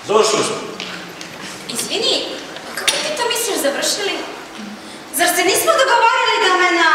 Završili smo. Izvini, kako ti to misliš završili? Zar se nismo dogovorili da me na...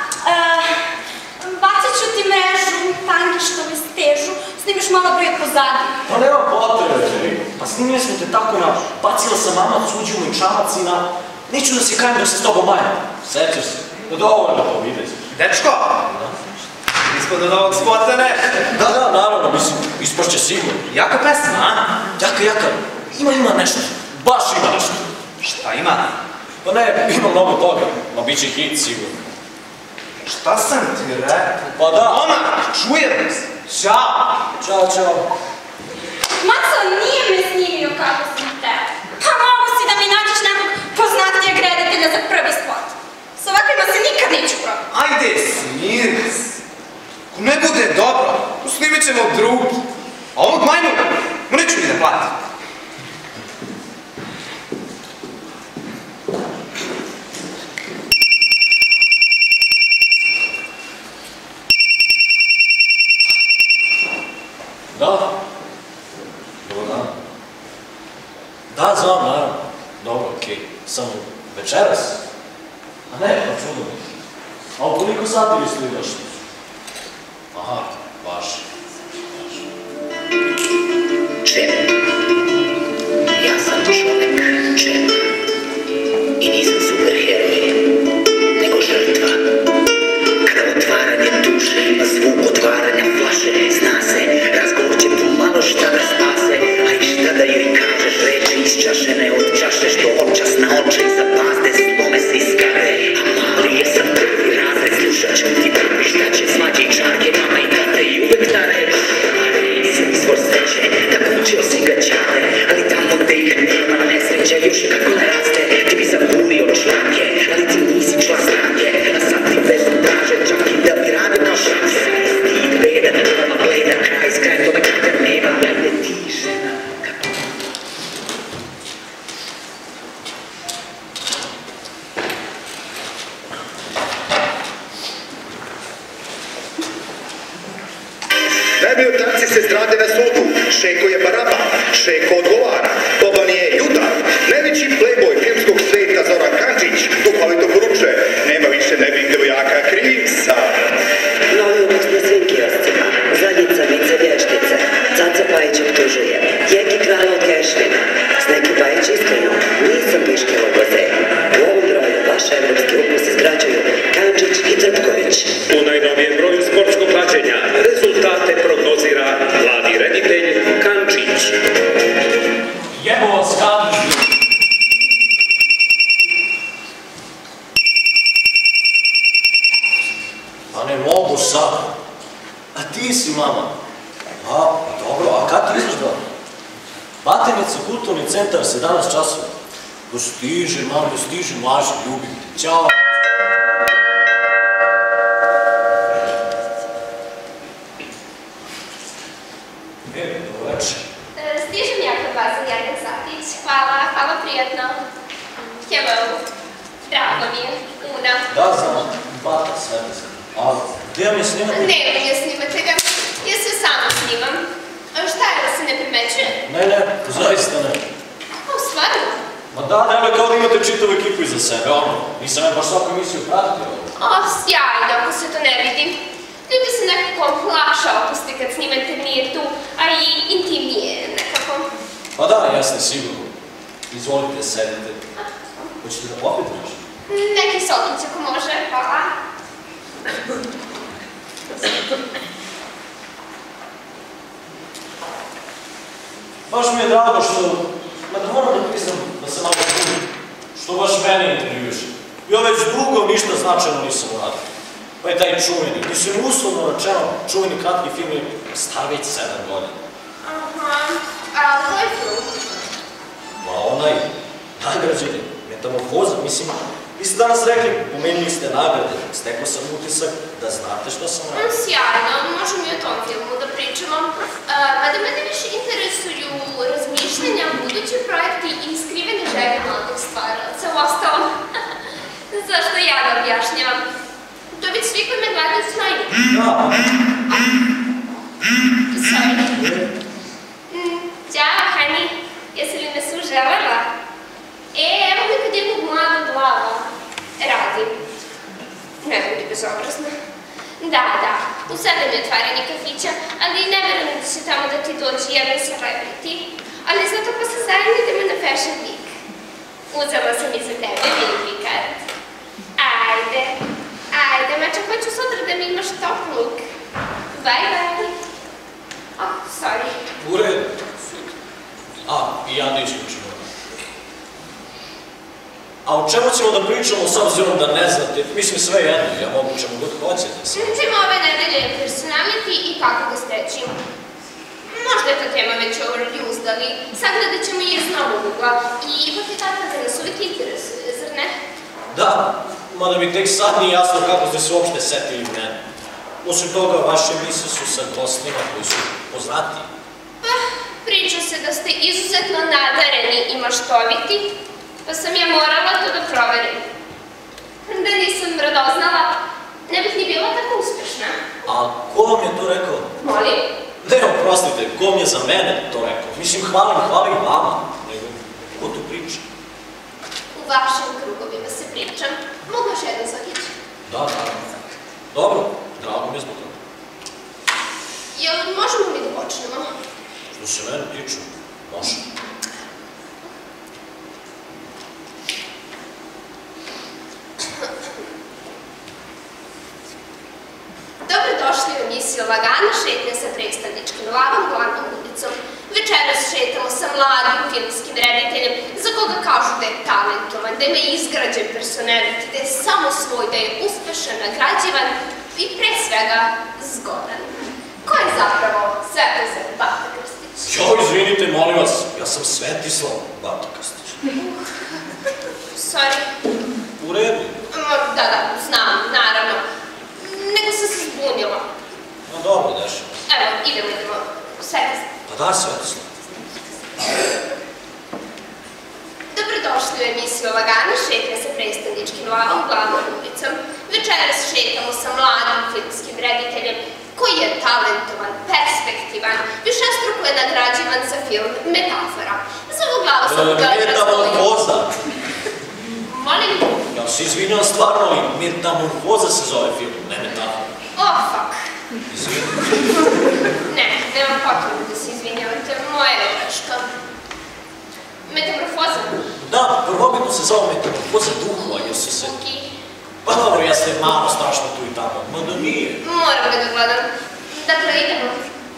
bacit ću ti mrežu, tangi što me stežu, snimiš malo brije pozadi. Pa nema potrebe, pa snimili smo te tako na bacila sam mamac, uđimo i čamac i na... Neću da se kajem da se s tobom majem. Sećaš se? Da dovoljno to vidjeti. Dečko! Ispod od ovog spota nešto. Da, naravno, mislim, ispašće sigurno. Jaka pesma, a? Jaka. Ima nešto. Baš ima nešto. Šta ima? Pa ne, ima mnogo toga. Ma bit će hit sigurno. Šta sam ti rekao? Pa da. Omak, čujemo se. Ćao. Ćao. Maco nije me snimio kako sam teo. Pa mogu si da mi nađeš nekog poznatijeg reditelja za prvi spot. S ovakvima se nikad neću probati. Ajde, smiri se. Ako ne bude dobro, snimit ćemo drugi. A ovog majmuna, neću mi da platim. Da. Dobar dan. Da, znam, naravno. Dobro, okej. Samo večeras? A ne, pa čudno mi. A u koliko sati vi ste došli? Aha, baš. Čep. Ja sam čovek Čep. I nisam superheroj, nego žrtva. Krvotvaranje duše, a zvuk otvaranja flaše. Zna se, razgovor će pomalo šta da spase. A i šta da joj kažeš, reči isčašene od čaše. Što očas na oče zapazde, slome se iskare. A mali je sam prvi razred, slušat ću ti prvi šta će svađe i čarke, mama i tate i uvek tare. Nisam izvor sreće, tako učio si ga čale. Ali tamo gde ih nema, nesreća još kako ne raste. Ti bi zabulio članke, ali ti nisi član stranke. A sad ti vezu traže, čak i da bi radio kao šanse. Stid beda, nama gleda, kraj s krajem tome kada nema. Ajde ti žena, kako... Najbolji otaci se strade na sudu, Šeko je Baraba, Šeko odgovara, Boban je Juda, najveći playboy filmskog sveta Zoran Kančić, duhovito poručuje, nema više nebih devojaka Krisa. Novi unos na svim kioscima, zadnjica vice vještice, Caca Pajić optužuje, Jeki kralj od Kešvina, Sneki Pajić iskreno, nisam piške oboze. U ovom broju vaše evropski ukusi zgrađuju Kančić i Trpković. U najnovijem broju sportskog klađenja rezultate prognozira mladi reditelj Kančić. Jebo vas Kančić. Pa ne mogu sad. A ti si mama. A, dobro, a kad ti izlaš da? Batenica, kulturni centar, 17 časova. Dostiže, mama, dostiže, mlaži, ljubim te. Ćao. Dobro večer. Stižem ja kod vas za jedan satić. Hvala, prijatno. Hello. Drago mi je. Una. Da, znam. Bata, sve ne znam. A gdje vam je snimati? Ne, vi snimate ga. Ja se samo snimam. A šta je da se ne primećuje? Ne, zaista ne. O, stvarno? Ma da, nema kao da imate čitavu ekipu iza sebe, ono. Nisam ja baš svaku emisiju pratio. O, sjajno, ako se to ne vidi. Ljudi se nekako lakše opusti kad snimate nije tu, a i intimnije nekako. Pa da, jasno, sigurno. Izvolite, sedite. Hoćete da popite nešto? Neki sokić ako može, hvala. Baš mi je drago što... Ma da moram da priznam da sam malo čudim. Što baš mene intervjuše. Ja već dugo ništa značajno nisam uradio. Pa je taj čuveni, mislim uslovno rečeno, čuveni kratki film je star već 7 godina. Aha, a koji film? Ma onaj, nagrađeni, metamorfoza, mislim, vi ste danas rekli, pomenuli ste nagrade, stekao sam utisak da znate što sam radio. Sjajno, možemo i o tom filmu da pričamo. Mada mene više interesuju razmišljanja, budući projekti i skrivene želje mladog stvaraoca. U ostalom, zašto ja da objašnjavam? To već svi koji me gledaju znaju. Da. Sorry. Ćao, honey. Da, u 7 je otvaranje kafića, ali ne verujem da će tamo da ti dođe jedan celebrity. Ali zato posle zajedno idemo na Fashion Week. Uzela sam i za tebe mini kart. Ajde, mača, hoću sutra da mi imaš top look. Bye. Sorry. U redu. I ja da isključim. A o čemu ćemo da pričamo s obzirom da ne znate? Mislim, sve jedno, ja mogu čemu god hoćete. Tema ove nedelje je personality i kako ga steći. Možda je ta tema već overused, ali sagledat ćemo je iz novog ugla i ipak je tako da nas uvijek interesuje, zar ne? Da, mada mi tek sad nije jasno kako ste se uopšte setili mene. Osim toga, vaše misle su sa gostima koji su poznati. Priča se da ste izuzetno nadareni i maštoviti, pa sam ja morala to da proverim. Da nisam radoznala, ne bih ni bila tako uspešna. A ko vam je to rekao? Molim? Ne, oprostite, ko mi je za mene to rekao? Mislim, hvalim vama, nego ko tu priča? U vašim krugovima se pričam. Mogu još jedan sokić? Da. Dobro, drago mi je zbog toga. Jel možemo mi da počnemo? Što se mene tiču, može. Dobrodošli u emisiju Lagana šetnja sa predstavničkim lavom glavnom ulicom. Večeras šetamo sa mladim filmskim rediteljem za koga kažu da je talentovan, da ima izgrađen personality, da je samo svoj, da je uspešan, nagrađivan i pre svega zgodan. Ko je zapravo Svetozar Bata Krstić? Izvinite, molim vas, ja sam Svetislav Bata Krstić. Sorry. U redu. Da, znam, naravno. Nego sam se zbunila. Dobro, dešava. Evo, idemo. Svetislav. Pa da, Svetislav. Dobrodošli u emisiju Lagana šetnja sa predstavničkim lavom glavnom ulicom. Večeras šetamo sa mladim filmskim rediteljem koji je talentovan, perspektivan, višestruko je nagrađivan za film Metafora. Za ovu glavu sam ga Metamorfoza. Molim? Ja se izvinjam stvarno, ali Metamorfoza se zove film, ne Metafora. Fuck. Izvinjam. Nemam potrebu da se izvinjavate, moja je greška. Metamorfoza? Da, prvobitno se zove Metamorfoza duhova, jer su se... Okej. Pa dobro, jeste malo strašno tu i tamo, mada nije. Moram ga da gledam. Dakle, idemo.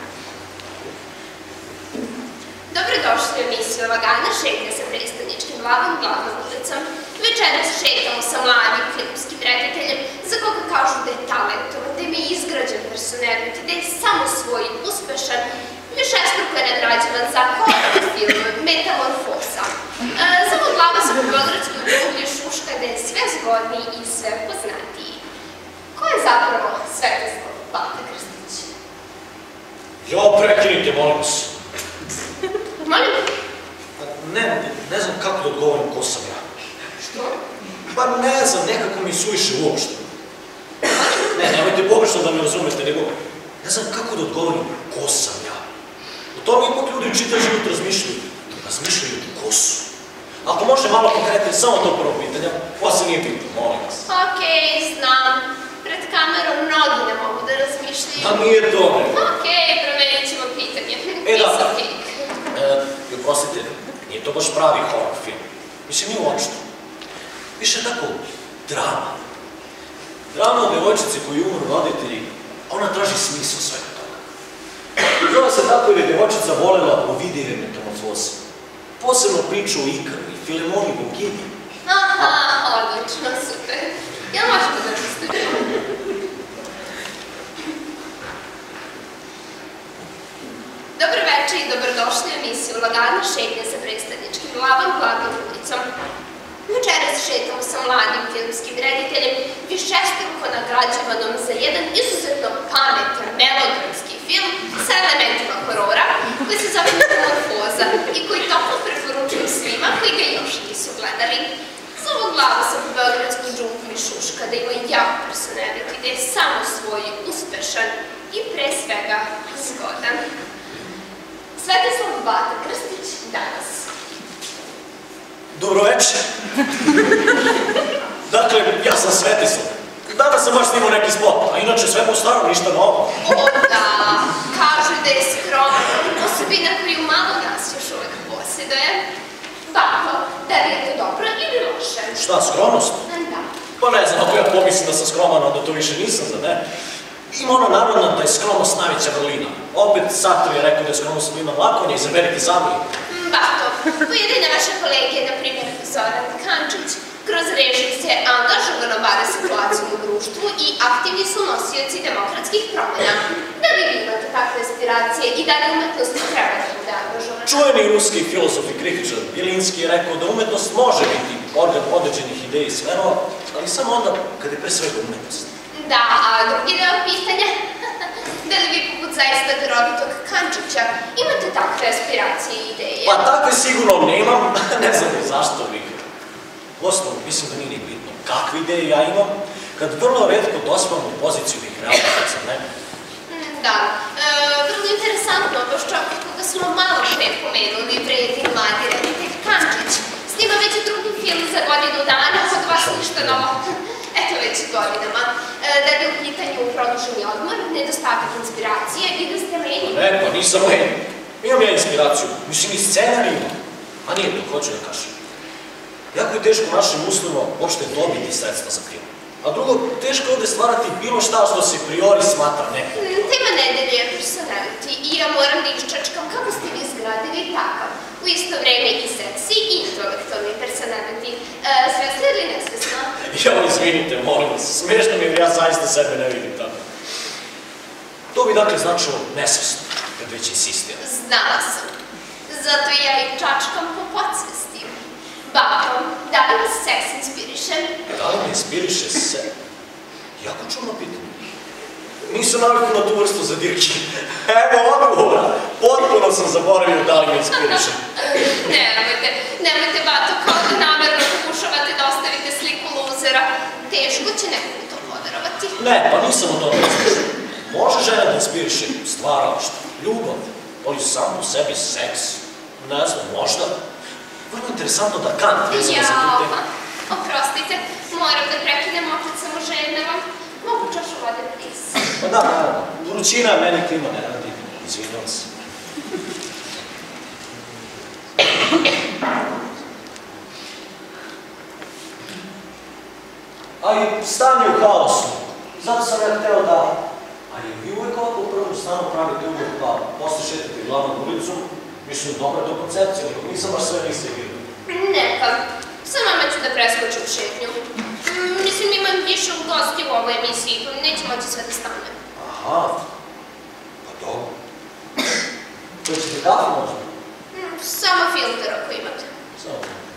Dobrodošli u emisiju Lagana šetnja sa predstavničkim lavom glavnom ulicom. Večeras šetamo sa mladim filmskim rediteljem za koga kažu da je talentovan, da ima izgrađen personality, da je samo svoj, uspešan, višestruko je nagrađivan za horor film Metamorfoza. Za ovu glavu se po beogradskoj ugli šuška da je sve zgodniji i sve poznatiji. Ko je zapravo Svetislav Bata Krstić? Prekinite, molim vas. Molim? Ne znam kako da odgovorim ko sam ja. Što? Pa ne znam, nekako mi suviše uopšte. Nemojte pogrešno da me razumete, nego ne znam kako da odgovorim ko sam ja. O tome ipak ljudi čitav život razmišljaju ko su. Ako može malo konkretno, samo to prvo pitanja, posle nije bitno, molim vas. Okej, znam. Pred kamerom mnogi ne mogu da razmišljaju. A nije to, ne. Okej, promenit ćemo pitanje. Da. Oprostite, nije to baš pravi horror film. Mislim, nije uopšte. Više tako drama. Drama o devojčici koju umru roditelji, a ona traži smisao svega toga. Zove se tako jer je devojčica volela Ovidijeve metamorfoze. Posebno priču o Ikaru i Filemoni Bogini. Odlično, super. Jel možete da studijemo? Dobro večer i dobrodošli u emisiju Lagana šetnja sa predstavničkim lavom glavnom ulicom. Večeras šetamo sa mladim filmskim rediteljem, višestruko nagrađivanom za jedan izuzetno pametan, melodramski film sa elementima horora, koji se zove Metamorfoza i koji toplo preporučujem svima koji ga još nisu gledali. Za ovu glavu sam po beogradskoj džungli šuška da ima jak personality, da je samo svoj, uspešan i pre svega zgodan. Svetislav Bata Krstić danas. Dobro večer. Dakle, ja sam Svetislav. Danas sam baš snimao neki spot, a inače inače sve po starom, ništa novo. O da, kažu da je skroman, osobina koju malo nas još uvek posjeduje. Bako, da li je to dobro ili loše? Šta, skromnost? Da. Pa ne znam, ako ja pomislim da sam skroman, onda to više nisam, za ne? Ima ono narodno da je skromnost najveća vrlina. Opet Sartre je rekao da je skromnost vrlina lakonja, izaberite sami. Bato, pojedine vaše kolege, na primjer Zoran Kančić, kroz režim se angažovano bave situaciju u društvu i aktivni su nosioci demokratskih promjena. Da li vi imate takve aspiracije i da li umetnost treba da bude angažovana? Čuveni ruski filozof i kritičar Bilinski je rekao da umetnost može biti organ određenih ideja i smerova, ali samo onda kad je pre svega umetnost. Da, a drugi deo pitanja? Da li vi poput zaista darovitog Kančića imate takve aspiracije i ideje? Pa takve sigurno nemam, ne znam zašto bih. Osnovu, mislim da nije ni bitno kakve ideje ja imam, kad vrlo redko dospam u poziciju bih realizacija, ne? Da, vrlo interesantno, baš čovjek koga smo malo pre pomenuli, vredi mladi reditelj Kančić. Snima već drugi film za godinu dana, od vas ništa novo. Eto već godinama. Da li je u pitanju produženi odmor, nedostatak inspiracije ili ste menjeni? Ne, pa nisam menjen. Imam ja inspiraciju, mislim i scenar imam. A nije to, hoću da kažem. Jako je teško u našim uslovima uopšte dobiti sredstva za film. A drugo, teško je ovde stvarati bilo šta što se priori smatra nekom. Tema nedelje je personality i ja moram da iščačkam kako ste vi izgradili takav. U isto vreme i seksi i intelektualni personality. Svesno ili nesvesno? Jo, izvinite, molim vas, smešno mi je jer ja zaista sebe ne vidim tako. To bi dakle značilo nesvesno, kad već insistiram. Znala sam. Zato ja i čačkam po podsvesti. Bako, da li vas seks inspiriše? Da li me inspiriše se? Jako čudno pitanje. Nisam navikao na tu vrstu zadirki. Evo odgovora. Potpuno sam zaboravio da li me inspiriše. Nemojte, Bato, kao da namerno pokušavate da ostavite sliku luzera. Teško će neko u to poverovati. Ne, pa nisam o tome razmišljao. Može žena da inspiriše stvaralaštvo, ljubav, ali sam po sebi seks. Ne znam, možda. Vrlo interesantno da Kant vezano za tu temu. Oprostite, moram da prekinem opet samo ženama. Mogu čašu vode, please. Pa da, naravno. Vrućina meni klima ne radi. Izvinjam se. Ali stan je u haosu. Zato sam ja hteo da... Ali vi uvek ovako u prvom stanu pravite uvek pa posle šetate glavnom ulicom. Mislim, dobra do koncepcija, nego nisam baš sve niste vidio. Neka. Sa vama ću da preskočim šetnju. Mislim, imam više gosti u ovoj emisiji, neće moći sve da stane. Aha. Pa dobro. To ćete kafu možda? Samo filter ako imate. Samo.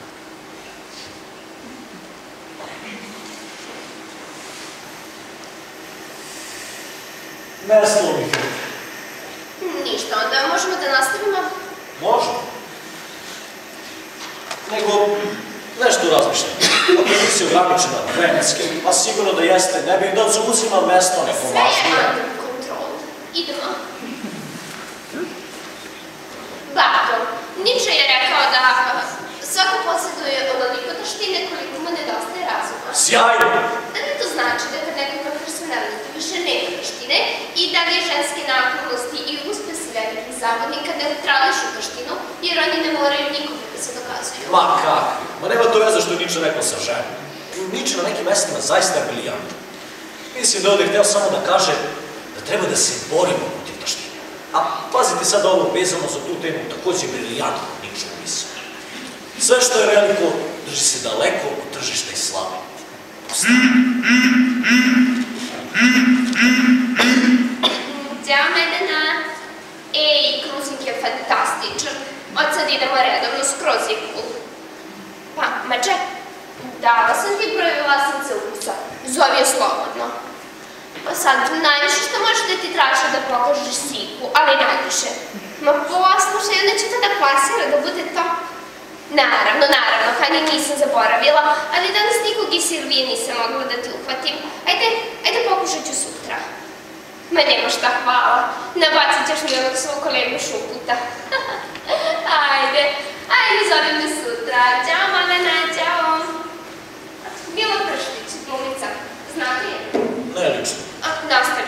Nestalo mi filter. Ništa, onda možemo da nastavimo? Možemo. Nego, nešto razmišljam. Ako nisi ograničena vremenski, a sigurno da jeste, ne bih da zauzima mesto nekom važnije. Sve je under control. Idemo. Bato, Nietzsche je rekao da svako posjeduje onoliko taštine koliko mu nedostaje razuma. Sjajno! Da li to znači da kad neko ima personality više nema taštine i da li je ženske naklonosti i uspesi velikih zavodnika da neutrališu taštinu jer oni ne moraju nikome da se dokazuju? Ma kakvi? Ma nema to veze što je Nietzsche rekao sa ženom. Nietzsche na nekim mestima zaista je briljant. Mislim da ovdje hteo samo da kaže da treba da se borimo protiv taštine. A pazite sad ovo vezano za tu temu, takođe je briljantno Nietzsche upisao. Sve što je veliko drži se daleko od tržišta i slave. Ćao, Medena. Ej, kruznik je fantastičan. Od sad idemo redovno, skroz je cool. Pa, Mače, dala sam ti broj vlasnice ukusa. Zovi je slobodno. Pa sad, najviše što može da ti traže da pokažeš siku, ali najviše. Ma poslušaj, onda će to da klasira, da bude to. Naravno, Hani nisam zaboravila, ali danas nikog iz Silvije nisam mogla da te uhvatim. Ajde pokušat ću sutra. Ma nema šta, hvala. Nabacit ćeš mi onog svog kolegu Šuputa. Ajde, zove me sutra. Ćao, Malena, ćao. Bilo Prštić, glumica. Znate je? Ne, lično. Nastavi.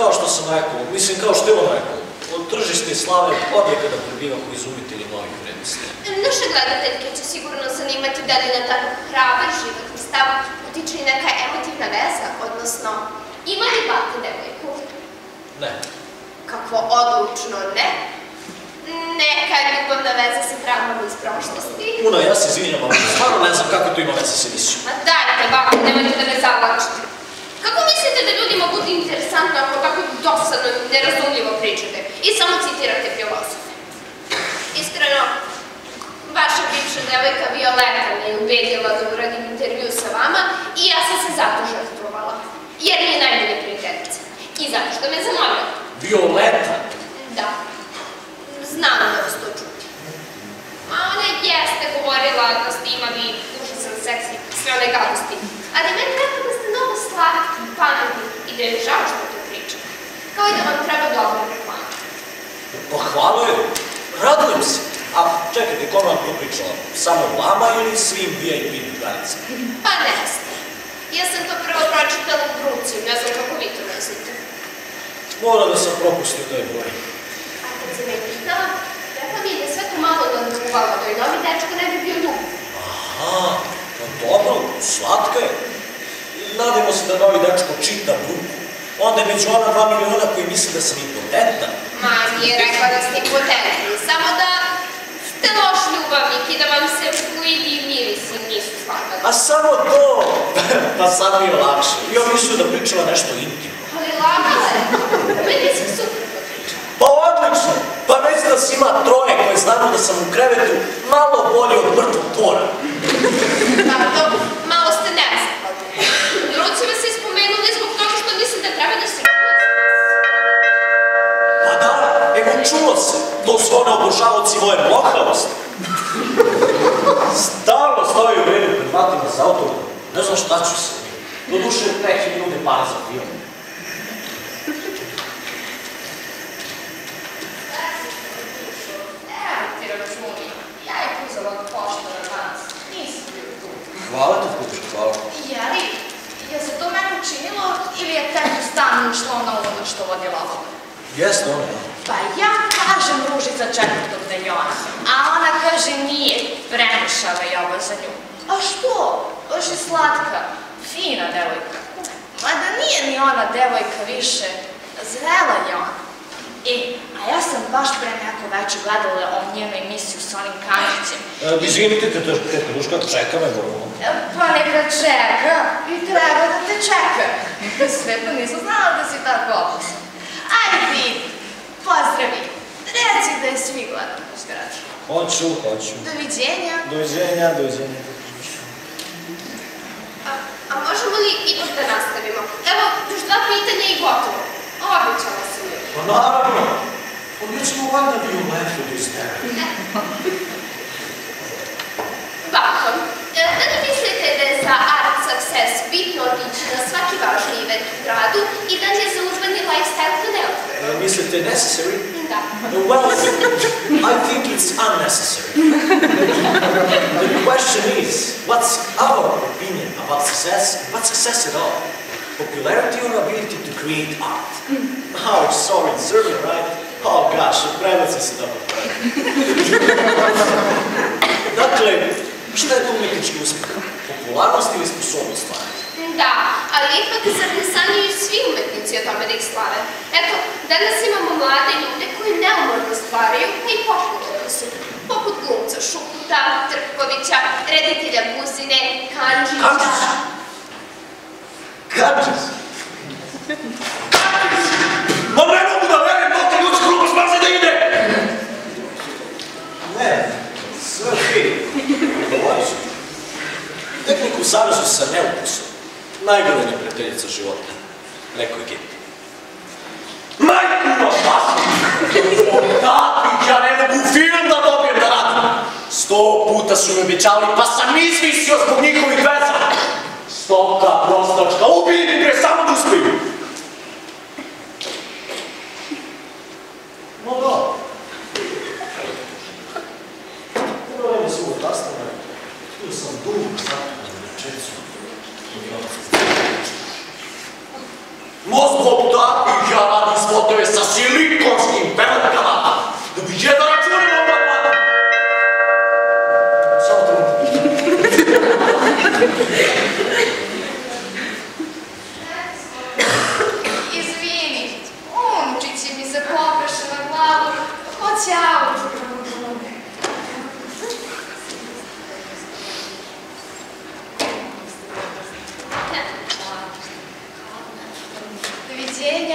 kao što sam rekao, mislim kao što je on rekao, od tržište slave odjeka da prebiva koji izumitelji novih vrednosti. Naše gledateljke će sigurno zanimati da li na takav hrabar životni stav utiče i neka emotivna veza, odnosno ima li baka devojku? Ne. Kakvo odlučno ne. Neka ljubavna veza sa traumama iz prošlosti. Una, ja se izvinjam, ali stvarno ne znam kako to ima veze sa emisijom. Ma dajte, bako, nemojte da me zavlačite. Kako mislite da ljudima bude interesantno ako tako dosadno i nerazumljivo pričate i samo citirate filozofe? Iskreno, vaša bivša devojka Violeta me je ubedila da uradim intervju sa vama i ja sam se zato žrtvovala. Jer mi je najbolja prijateljica. I zato što me zamolila. Violeta? Da. Znam da vas to čuti. A ona jeste govorila da ste imali užasan seks i sve one gadosti. Ali meni rekao da ste mnogo slatki, pametni i da je žao što to pričam. Kao i da vam treba dobra reklama. Pa hvala joj. Radujem se. A čekajte, kome vam to pričala? Samo vama ili svim VIP drugaricama? Pa ne znam. Ja sam to prvo pročitala u Bruciju, ne znam kako vi to mislite. Mora da sam propustio taj broj. A kad sam je pitala, rekla mi je da sve to malo naduvalo, da je novi dečko ne bi bio ljub. Aha, pa dobro, slatka je. Nadimo se da novi dečko čita Bruku. Onda je među ona 2 miliona koji misli da sam impotentan. Ma, nije rekla da ste impotentni, samo da ste loš ljubavnik i da vam se fluidi i mirisi nisu slagali. A samo to, pa sad mi je lakše. I on mislio da pričala nešto intimno. Ali lagala je. Meni se super priča. Pa odlično, pa već da si ima 3 koje znamo da sam u krevetu malo bolje od mrtvog tora. Pardon, malo ste nezahvalni. Druci vas se spomenuli zbog toga što mislim da treba da se čuje. Pa da, evo čulo se, to su one obožavaoci moje mlohavosti. Stalno stoji u redu pred vratima za autom, ne znam šta ću se. Doduše, neki mi nude pare za film. Evo ti računi, ja je uzela od pošta na danas, nisam bio tu. Hvala ti, kuću, hvala. Jeli, je se to meni učinilo ili je tebi stan ušlo na ono što vodi lovog? Jeste ono, ja. Pa ja kažem Ružica 4. deljona, a ona kaže nije, prenušava je ovo za nju. A što? Baš je slatka, fina devojka. Mada nije ni ona devojka više, zrela je ona. A ja sam baš pre neko večer gledala o njenu emisiju s onim Kančićem. Izvinite, teta Duška, čeka me govorom. Pa neka čeka i treba da te čeka. Sve pa nisam znala da si tako opasan. Ajde ti, pozdravi. Reci da je svi gledamo u zgradi. Hoću. Doviđenja. Doviđenja. A možemo li ipak da nastavimo? Evo, još 2 pitanja i gotovo. Običala sam joj. Pa naravno. Pa mi ćemo valjda Violetu da iznervi. Bako, da li mislite da je za art success bitno otići na svaki važni event u gradu i da li je za uzmani lifestyle to neophodno? Mislite necessary? Da. Well, I think it's unnecessary. The question is, what's our opinion about success? What's success at all? Popularity or ability to create art? Oh, it's so uncertain, right? Oh gosh, preveci se da popravi. Dakle, šta je to umetnički uspjeh? Popularnost ili sposobnost stvaranja? Da, ali ipak zar ne sanjaju svi umetnici o tome da ih slave? Eto, danas imamo mlade ljude koji neumorno stvaraju, a i popularni su. Poput glumca Šukuta, Trpkovića, reditelja Buzine, Kančića. Kančić? Ma ne mogu da verim, dok ljudi skrupaš mrzi da ide! Ne, sve fino. Govoriš. Tehniku u savezu sa neukusom. Najgore neprijateljica života. Rekao je Geti. Majkuno špasu! Takvih ja ne mogu film da dobijem da radim. 100 puta su mi obećali, pa sam izvisio zbog njihovih veza. Stoka, prostačka, ubij mi pre, samo da uspiju. No da. Prvo vreme su ovo tastane, htio sam dugo zapravo rečenicu. No zbog takvih ja radim spotove sa silikonskim pevatkama, da bi jedan račun imao platiti. Samo Izvini, unučići mi se popeše na glavu, hoće auto. Doviđenja.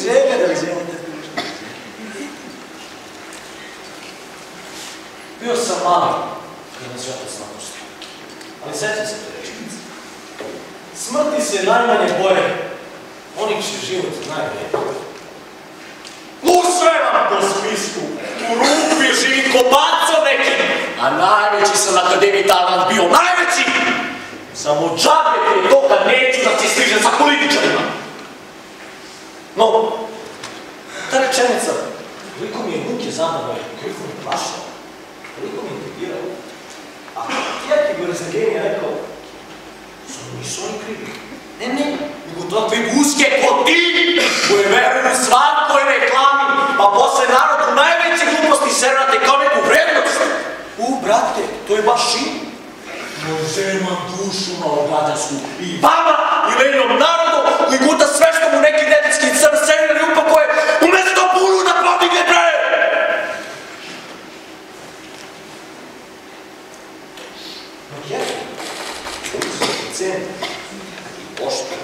Bio sam mali, kada nas otac napuštio, ali sećam se te rečenice. Smrti se najmanje boje, oni će život najbolje. Sve vam po spisku, u rupi živi ko baco neki, a najveći sam na Akademiji Talent bio, najveći! Samo džabe ti je to kad neću da ti stižem sa političarima. No, ta rečenica, koliko mi je muke zadala i koliko mi je plašao, koliko mi je integrirao, a tijek Igor Zageni je rekao, samo nisu oni krivi. Ne, nego takve guske ko ti, koje veruju svakoj reklami, pa posle narodu najveće gluposti sernate kao neku vrednost. Brate, to je baš i. Uzemam dušu malograđansku i vama i lenom narodu koji guta sve što mu neki detinski crn serveri upakoje umesto bulu da podigne bre! No jesu, ceni i pošteni.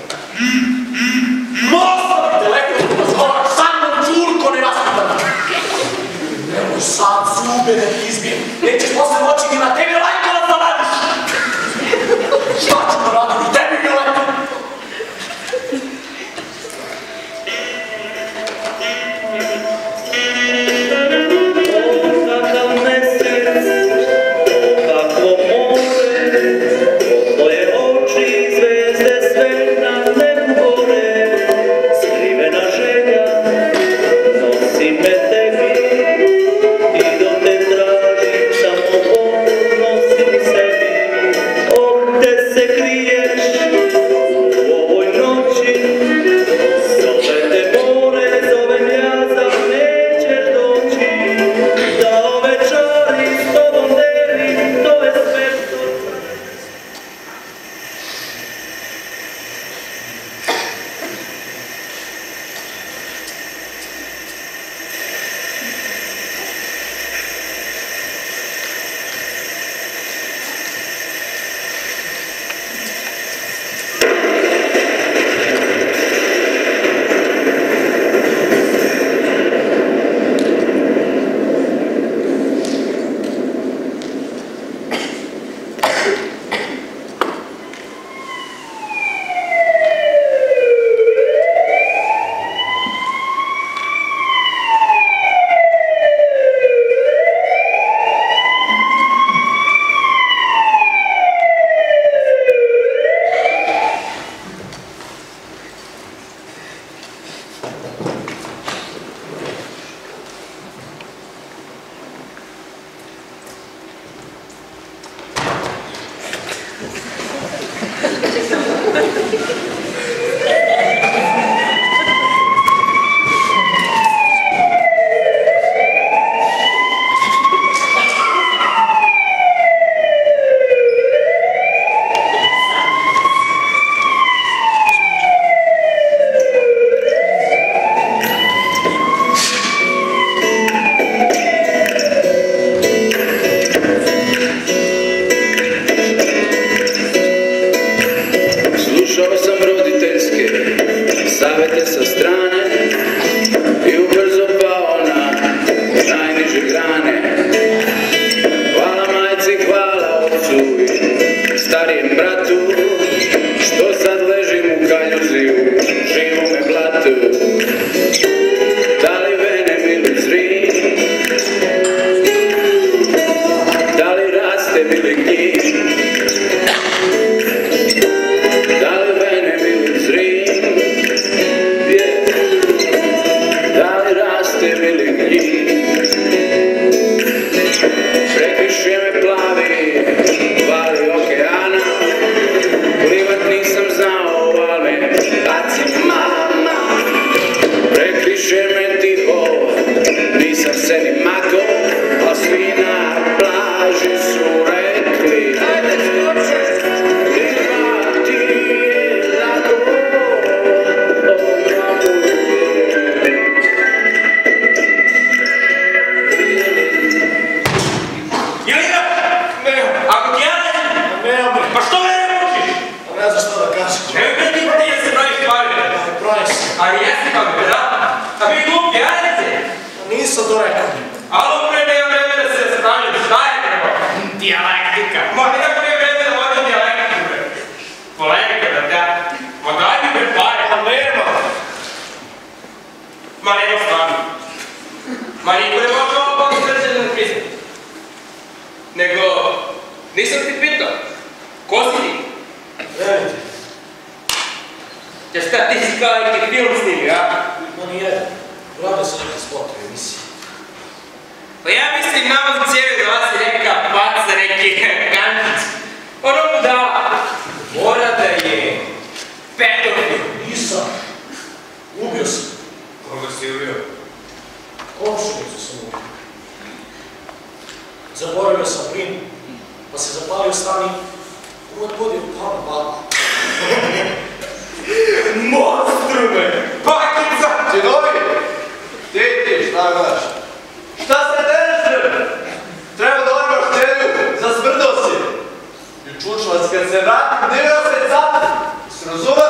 Ostavite lektor da razgovaraš sa mnom, čurko nevaspitana! Nemoj sad zube da ti izbijem, nećeš posle moći ni na tebi lajkovac da radiš! Šta ću da radim i tebi, Violeta? nisam to rekao. Alo, pre nema vreme da se spravljam, šta je treba? Dijalektika. Ma nema pre vreme da vodim dijalektiku, bre. Polemika da te... Ma daj mi bre pare. Pa nema. Ma nema stvarno. Ma niko ne može ovo bolje sreće da ne prizna. Nego, nisam ti pitao. Ko si ti? Verujte. Ja šta ti si kao neki film snimi, a? Ma nije. Radio se neke spotove emisije. Pa ja mislim nama u cijevi dolazi neka paca, neki kančić. Ono mu da mora da je pedofil. Nisam. Ubio sam. Koga si ubio? Komšunicu sam ubio. Zaboravio sam plin, pa se zapalio stan i odvodio pao na balku. Monstrume! Pakica! Činovi! Ti, šta gledaš? Šta se teže? Treba da odmah štelju, zasmrdo si. I čučlac kad se vrati, divio se zapad. Se razume?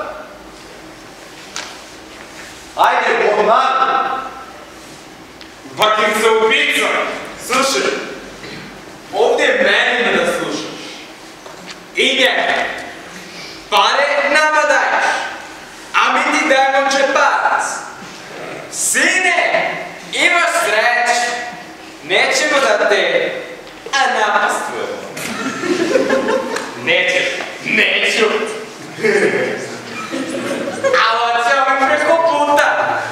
Ajde, bohman! Pakica ubica! Slušaj, ovdje je meni da slušaš. Ide, pare nama daješ, a mi ti dajemo džeparac. Sine, imaš sreć, nećemo da te napastujemo. Nećeš, neću. Ali ćemo mi preko puta.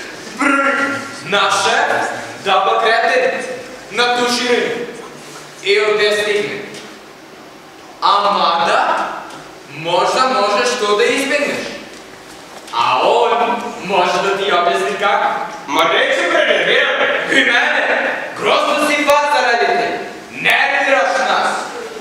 Naše daba krete na tu širinu i ovdje stigne. A mada, možda možeš to da izbjegneš. A on može da ti objasni kako. Ma neću prenervirati. I mene. Grozno si faca radite. Nerviraš nas.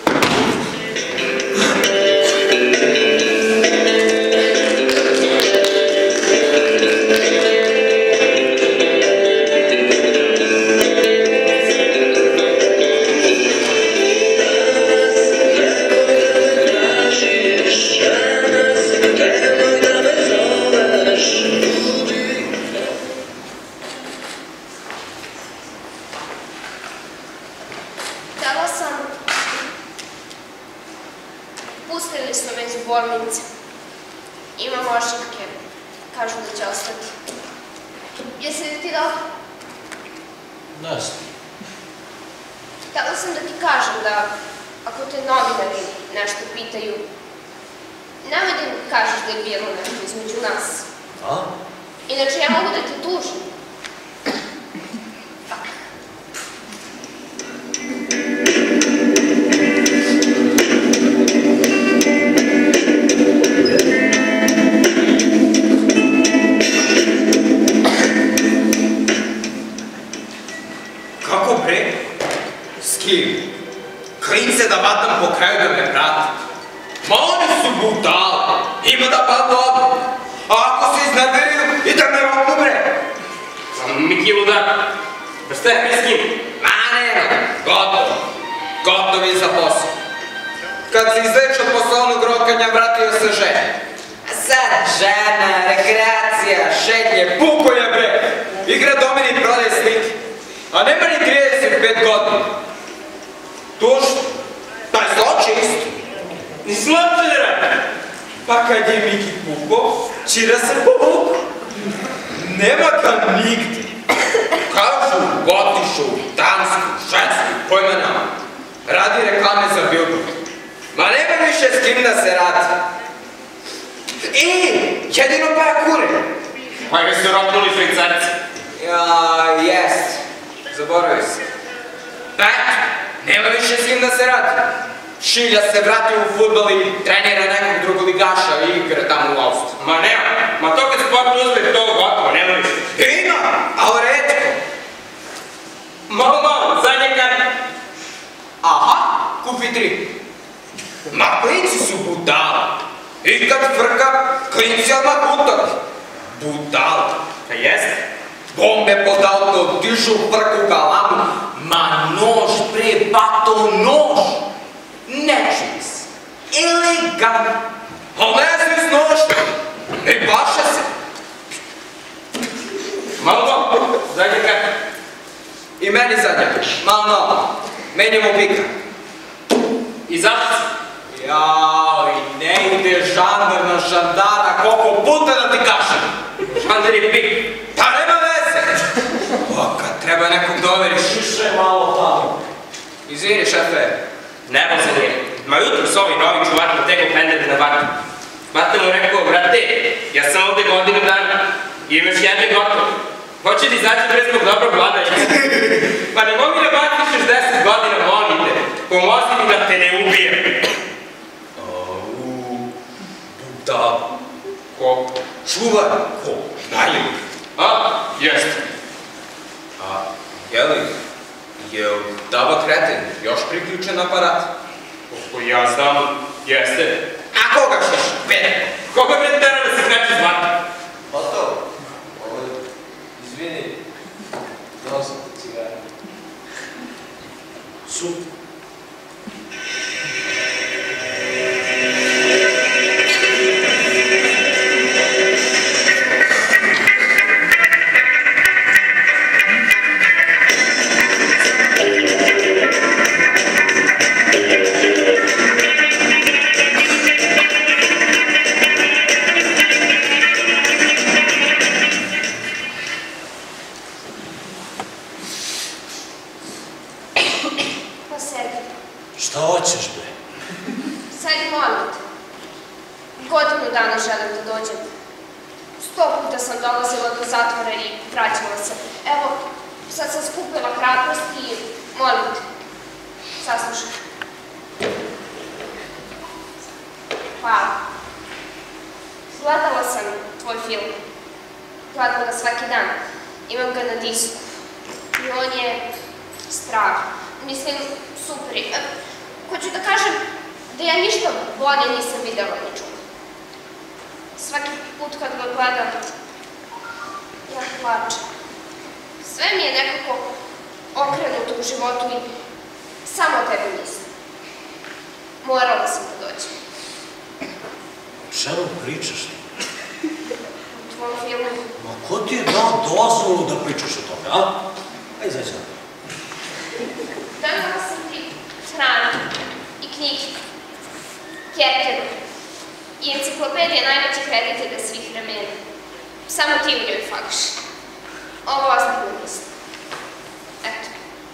Pustili smo već u bolnici. Imam ošipke. Kažu da će ostati. Jesi li ti dobro? Ne znam. Htjela sam da ti kažem da ako te novinari nešto pitaju, nemoj da mi kažeš da je bilo nešto između nas. A? Inače ja mogu da te tužim. Kako bre? S kim? Klince da vatam po kraju da me prati. Ma oni su budali. Ima da padnu odmah. A ako se iznerviraju i da me roknu bre. Miki ludak. Pa šta je s kim? Ma nema. Gotovo. Gotovi za posao. Kad se izleče od poslovnog rokanja, vratio se žena. A sad žena, rekreacija, šetnje, pukolja bre. Igra domini prodaje slike. A nema ni 35 godina. Tuž, taj zločin isto. Ni zločin radi. Pa kad je Miki puko, Čira se povuku. Nema ga nigde. Kažu, otišu u Dansku, Švedsku, pojma nama. Radi reklame za billboard. Ma nema više s kim da se radi. Jedino pa je kure. Pa ga ste roknuli švajcarci. Jest. Zaboravio se. Eto, nema više s kim da se radi. Šilja se vrati u fudbal i trenira nekog drugoligaša i igra tamo u Austriju. Ma nema, ma to kad sport uzme to gotovo, nema više. Ima, ali redko. Malo, zadnje kad... Aha, kupi 3. Ma klinci su budala. I kad frka, klinci odmah utoki. Budala. Pa jeste? Bombe pod auto, dižu frku galamu. Ma nož, bre, bato, nož. Ne čuj se. Elegant. Ali ne znam s nožem. Ne paša se. Malo, zadnje kad... I meni zadnja. Malo. Menjamo pika. I zapis. Jao, i ne ide žandar na žandara, koliko puta da ti kažem. Žandar je pik. Pa nema veze. O, kad treba nekog doveriš. Više malo tamo. Izvini, šefe. Nebo za nije. Ma jutro s ovi novi čuvar potegao pendrek na vatru. Mata mu rekao, brate, ja sam ovde godinu dana. Imaš jedne gotovo. Hoće ti izaći bez mog dobrog vladanja. Pa ne mogu da bati 60 godina, molim te. Pomozi mi da te ne ubijem. Da. Ko? Čuvar. Ko? Najljiv. A? Jeste. A, jeli? Je li Daba kreten još priključen aparat? Koliko ja znam, jeste. A koga šeš? Pene. Koga bre tera da se kreće z vatre? Gotovo. Izvini. Nosim cigare. Super. Šta hoćeš, bre? Sedi, molim te. Godinu dana želim da dođem. 100 puta sam dolazila do zatvora i vraćala se. Evo, sad sam skupila hrabrost i molim te. Saslušaj. Hvala. Gledala sam tvoj film. Gledam ga svaki dan. Imam ga na disku. I on je strah. Mislim, super. Hoću da kažem da ja ništa bolje nisam videla ni čula. Svaki put kad ga gledam, ja plačem. Sve mi je nekako okrenuto u životu i samo o tebi mislim. Morala sam da dođem. O čemu pričaš? U tvom filmu. Ma ko ti je dao dozvolu da pričaš o tome, a? Ajde, izađi na to. Donala sam ti hranu i knjige, kekeru i enciklopedije najvećih reditelja svih vremena. Samo ti u njoj fališ. Ovo ozbiljno mislim. Eto.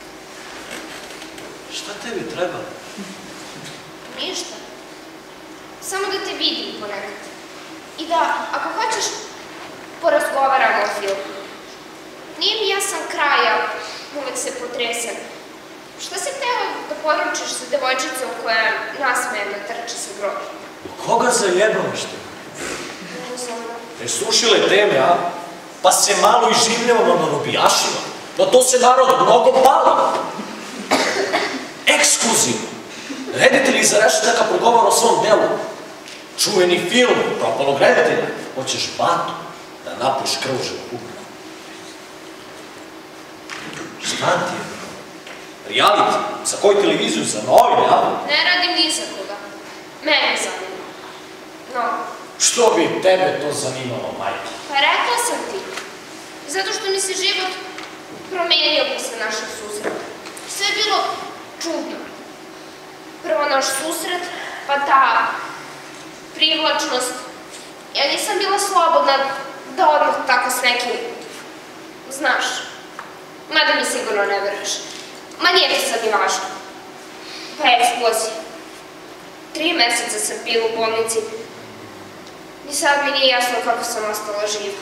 Šta tebi treba? Ništa. Samo da te vidim ponekad. I da, ako hoćeš, porazgovaramo o filmu. Nije mi jasan kraj, a uvek se potresam. Šta si htela da poručiš sa devojčicom koja nasmejena trče sa grobi? Koga zajebavaš te? Ne znam. Presušile teme, a? Pa se malo iživljavamo na robijašima. Na to se narod mnogo pala. Ekskluzivno. Reditelji iza rešetaka progovara o svom delu. Čuveni film propalog reditelja. Hoćeš batu da napuš kruženu publiku. Šta ti je? Reality? Za koju televiziju? Za novine, a? Ne radim ni za koga. Mene zanima. No. Što bi tebe to zanimalo, majke? Pa rekla sam ti. Zato što mi se život promenio posle našeg susreta. Sve je bilo čudno. Prvo naš susret, pa ta privlačnost. Ja nisam bila slobodna da odmah tako s nekim, znaš, mada mi sigurno ne veruješ. Ma nije ti sad ni važno. Pa eksplozija. 3 meseca sam bila u bolnici i sad mi nije jasno kako sam ostala živa.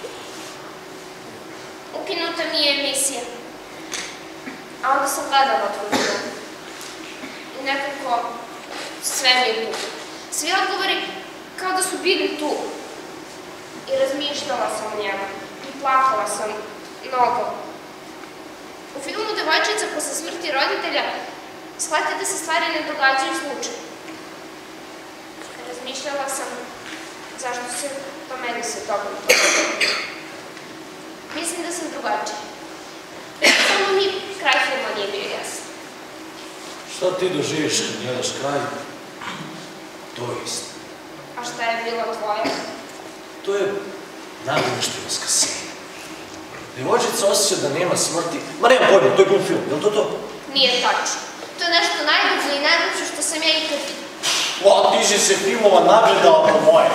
Ukinuta mi je emisija. A onda sam gledala tvoj film. I nekako sve mi je tu. Svi odgovori kao da su bili tu. I razmišljala sam o njemu. I plakala sam mnogo. U filmu devojčica posle smrti roditelja shvati da se stvari ne događaju slučajno. Razmišljala sam zašto se to meni se dobro događa. Mislim da sam drugačija. Samo mi kraj filma nije bio jasan. Šta ti doživiš kad gledaš kraj? To je isto. A šta je bilo tvoje? To je namještenost kasina. Devojčica osjeća da nema smrti. Ma nema pojma, to je glum film, je li to to? Nije tačno. To je nešto najbolje i najljepše što sam ja ikad vidio. O, ti si se filmova nagledala po moje.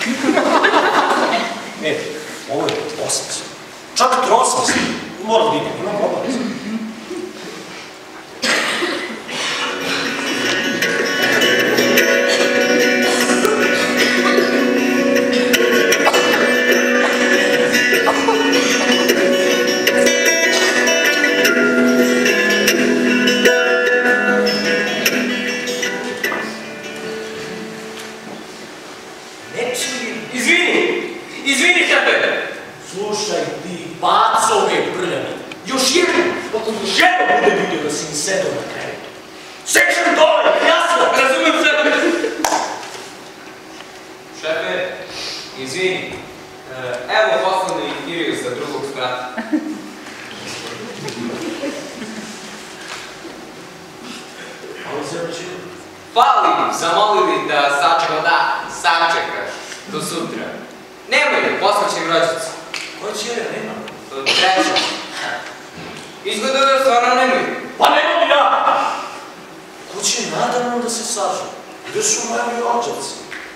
Ovo je osmice. Čak trosmice. Moram da idem, imam obaveze. Izvini, šefe! Slušaj ti, pacove prljave. Još jednom, ako mi žena bude vidio da si mi sedao na krevetu. Sečem dole, jasno? Razumem, šefe! Šefe, izvini. Evo poslani Kiriju sa drugog sprata. Fali, zamolili da sačekaš do sutra. Nemoj, poslaće im rođicu. Koja će je, nema? Treća. Izgleda da stvarno nemoj. Pa nemam ja! Ko će nadamno da se sažu? Gde su moji rođaci?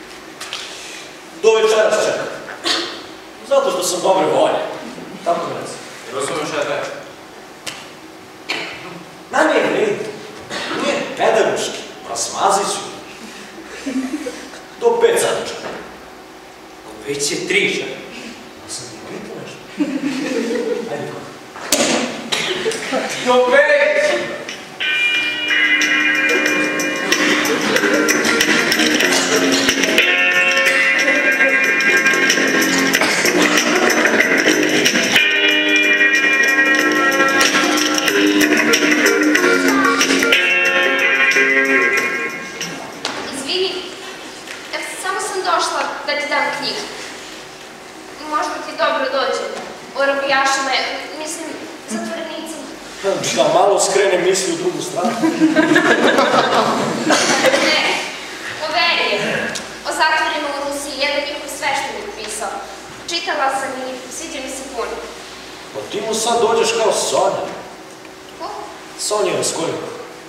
Do večeras čekam. Zato što sam dobre volje. Tako da reci. Razumem, šefe. Na nije vredi. Nije pedagoški. Pa smazit ću. Do 5 sata čekam. Već je 3, šefe. A sam ti pitao nešto? Ajde, kako? Do 5! Izvini, samo sam došla da ti dam knjigu. Možda ti dobro dođe. O robijašima, mislim, zatvorenicima. Da malo skrene misli u drugu stranu. Ne, o veri je. O zatvorima u Rusiji, jedan njihov sveštenik pisao. Čitala sam i sviđa mi se puno. Pa ti mu sad dođeš kao Sonja. Ko? Sonja Raskolnikov.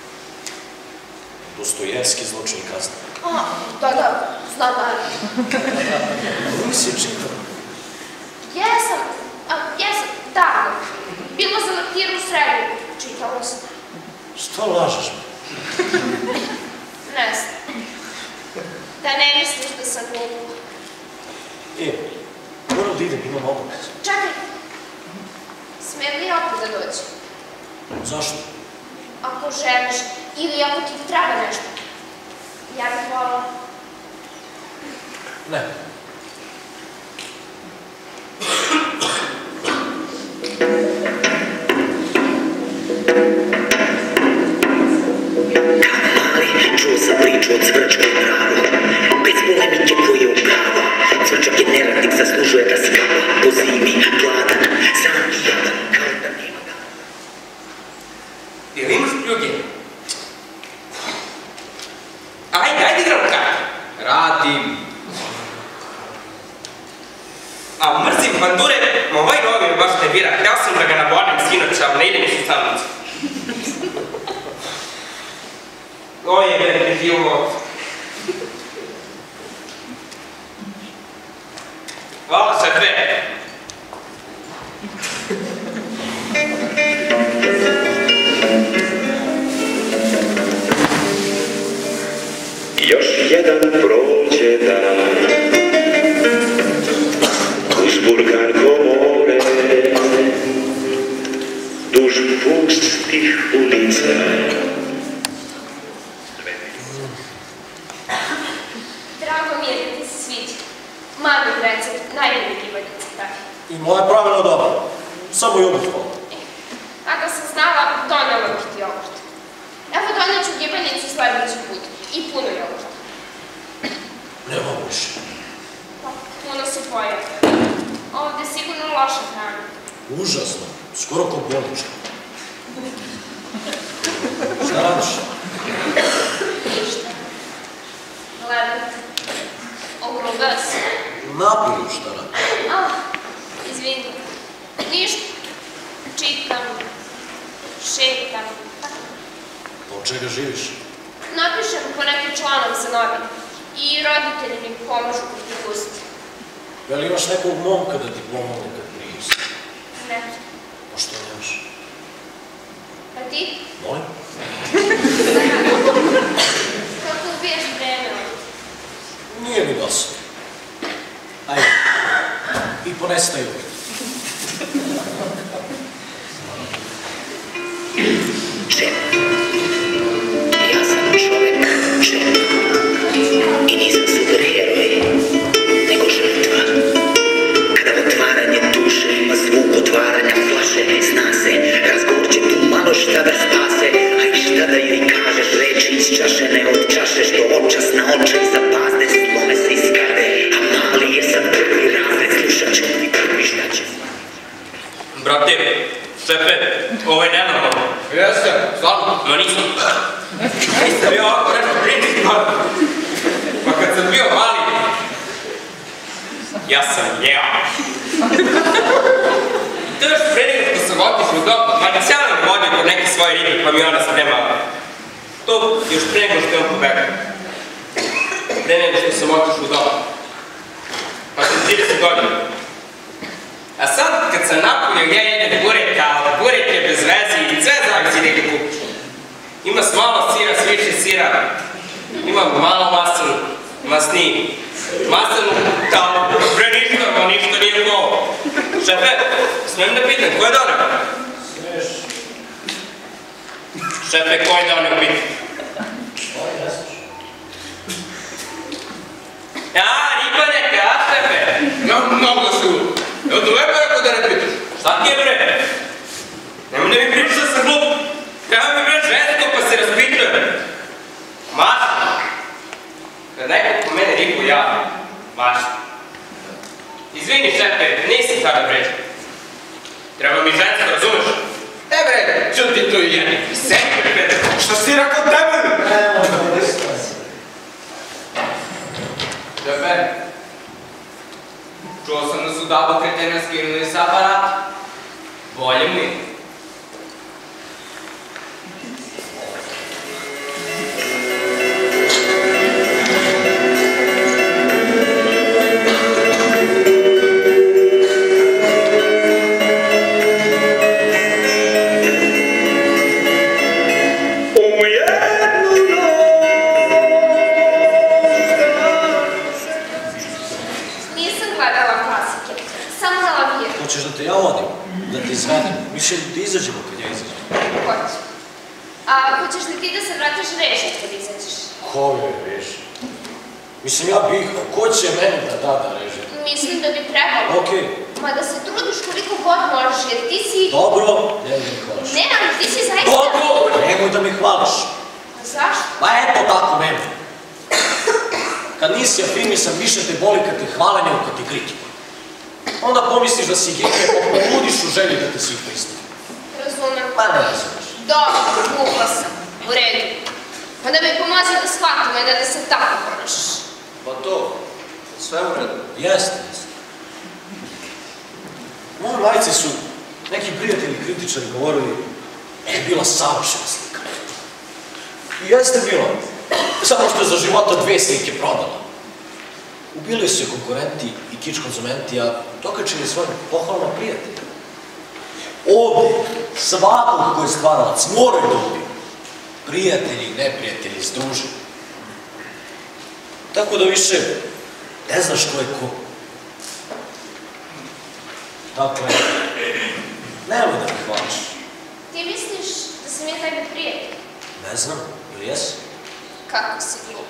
Dostojevski zločin i kazna. Da, znam naravno. Nisi čitala. Jesam, davno. Bilo za lektiru u srednju, čitala sam. Što lažeš me? Ne znam. Da ne misliš da sam glupa. Moram da idem, imam obavez. Čekaj, smijem li opet da dođem? Zašto? Ako želiš, ili ako ti treba nešto. Ja bih volila. Ne. Čuo sam priču o Cvrčku i pravu, bez polemike koji je upravo. Cvrčak je neradnik, zaslužuje da spava, po zimi, gladan, sam i jadan, kao da nema ga. Jel imaš pljuge? Ajde igramo kartu. Radim. A mrzim bandure, ma ovaj novi me baš ne bira. Hteo sam da ga naborim sinoć, ali ne idem u stavnicu. Ovo je veliki život. Hvala, šefe. Još jedan prođe dan, uz burganko more, duž pustih ulica. Drago mi je da ti se sviđa. Mamin recept, najbolji gibanjica tako. I moja pravilno dobra. Samo jogurt hvala. Ako sam znala, donela bih ti jogurt. Evo doneću gibanjicu sledeći put. I puno jogurta. Ne mogu više. Pa, puno se pojave. Ovde je sigurno loša hrana. Užasno. Skoro ko bolnička. Šta radiš? Ništa. Gledam. Ogrugao se. Napolju šta radiš? Izvini. Ništa. čitam, šetam. Pa od čega živiš? Napišem po nekim članom za novine i roditelji mi pomažu kod prikusti. Je li imaš nekog momka da ti pomogne kad prijeđeš? Ne. Pa što nemaš? A ti? Molim? Kako ubiješ vreme? Nije mi dosadno. Ajde. I ponestaju. Čep. Ja sam čovek Čep. I nisam superheroj, nego žrtva. Kada otvaranje duše ima zvuk otvaranja flaše, zna se, razgovor će tu malo šta da spase, a i šta da joj kažeš, reči iz čaše ne od čaše, što očas na očaj zapazde, slome se iskade, a mali je sad prvi razred, slušat ću i prvi šta će. Brate, šefe, ovo je nenormalno. Jesam, stvarno. No nisam. Nisam bio ovako nešto pričati. Pa kad sam bio mali, ja sam njeo. To još pre nego što sam otišao u dom, Marcijanom vodio kod neke svoje ribe, pa mi ona spremala. To još pre nego što je on pobegao. Pre nego što sam otišao u dom. Pa sam 30 godina. A sad kad sam napunio ja jedan burek, ali burek je bez veze i sve zavisi da ga kupiš. Ima s malo sira, s više sira. Ima malo maslanu, masniji. Maslanu, tamo, pre ništa, ma ništa nije ko. Šefe, smijem da pitam, ko je doneo? Smiješ. Šefe, ko je doneo pitam? Oj, ne znaš. A, riba neka, a šefe? Mnogo se uvijek. Evo to lepo rekao da ne pitaš. Šta ti je bre? Nemoj da mi pričaš da sam glup. Treba mi bre žensko pa se raspitujem. Mašta. Kad neko po mene ribu javi, mašta. Izvini šefe, nisam tada vređan. Treba mi žensko, razumeš? E bre, čuti tu i jedni. I sebi pede. Šta si rekao tebe? Šefe, čuo sam da su Dabo kretena skinuli sa aparata. Bolje mu je. Nisam gledala klasike, samo na laviru. Hoćeš da te ja vodim? Da te izvedem? Mislim da izađemo kad ja izađem. Hoću. A hoćeš li ti da se vratiš režim kad izađeš? Ko je reži? Mislim, ja bih, a ko će meni da reži? Mislim da bi trebalo. Okej. Ma da se trudiš koliko god možeš, jer ti si... Dobro, nemoj da me hvališ. Ne, ali ti si zaista... Dobro, nemoj da me hvališ. Zašto? Pa eto tako meni. Kad nisi afirmisan, više te boli kad te hvale nego kad ti kritikuju. Onda pomisliš da si genije, pa poludiš u želji da te svi pristaju. Razumem. Pa ne razumeš. Dobro, glupa sam. U redu. Pa da mi pomozi da shvatim, da se tako ponašaš. Pa to, sve u redu. Jeste. Moje majice su neki prijatelji kritičari govorili da je bila savršena slika. I jeste bila. Samo što je za života 2 slike prodala. Ubili su je konkurenti i kič konzumenti, a dokačili svojim pohvalama prijatelja. Ovdje, svakog koji je stvaralac, moraju da ubiju. Prijatelji i neprijatelji združe. Tako da više ne znaš ko je ko. Dakle, nemoj da me hvališ. Ti misliš da sam ja tebi prijatelj? Ne znam, ili jesi? Kako si glup.